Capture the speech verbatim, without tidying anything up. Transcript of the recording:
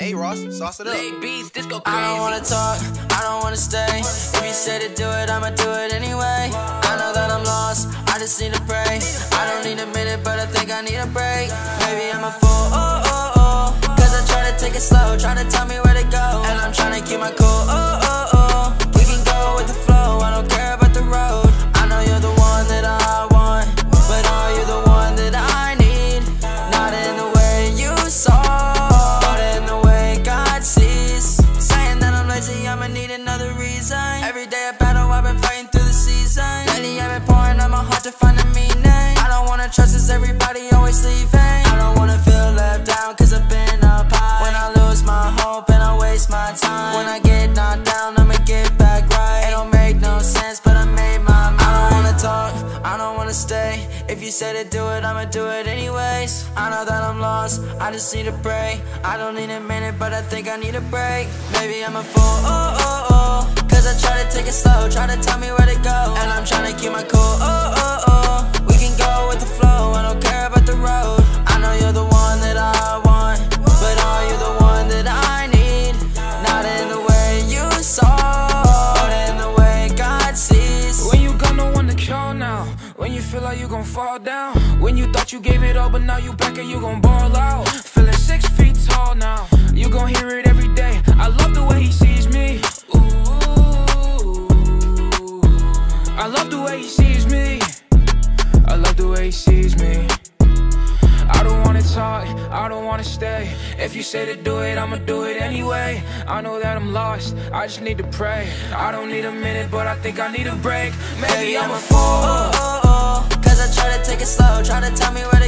Hey Ross, sauce it up. Beats, this go crazy. I don't wanna talk, I don't wanna stay. If you say to do it, I'ma do it anyway. I know that I'm lost, I just need to pray. I don't need a minute, but I think I need a break. Maybe I'm a fool, oh, oh, oh. Cause I try to take it slow, try to tell me where to go. And I'm trying to keep my cool, oh, oh, oh. We can go with the flow, I don't care about the road. I know you're the one that I want, but are you the one that I need? Not in the way you saw, but in the way God sees. Saying that I'm lazy, I'ma need another reason. Every day a battle, I've been fighting through the season. Lately I've been pouring out my heart to find a meaning. I don't wanna trust cause everybody always leaving. I don't wanna feel left down cause I've been up high. When I lose my hope and I waste my time. When I get knocked down, I'ma get back right. It don't make no sense, but I made my mind. I don't wanna talk, I don't wanna stay. If you say to do it, I'ma do it anyways. I know that I'm lost, I just need to pray. I don't need a minute, but I think I need a break. Maybe I'm a fool, oh, oh, oh. Cause I try to take it slow, try to tell me where to go. And I'm trying to keep my cool, oh, oh, oh. We can go with the flow, I don't care about the road. I know you're the one that I want, but are you the one that I need? Not in the way you saw, but in the way God sees. When you got no one to call now, when you feel like you gon' fall down, when you thought you gave it all but now you back and you gon' ball out. Feeling six feet tall now, you gon' hear it every day. I love the way he sees me. Ooh, I love the way he sees me. I love the way he sees me. I don't wanna talk, I don't wanna stay. If you say to do it, I'ma do it anyway. I know that I'm lost, I just need to pray. I don't need a minute, but I think I need a break. Maybe I'm a fool, oh, oh, oh. Cause I try to take it slow, try to tell me where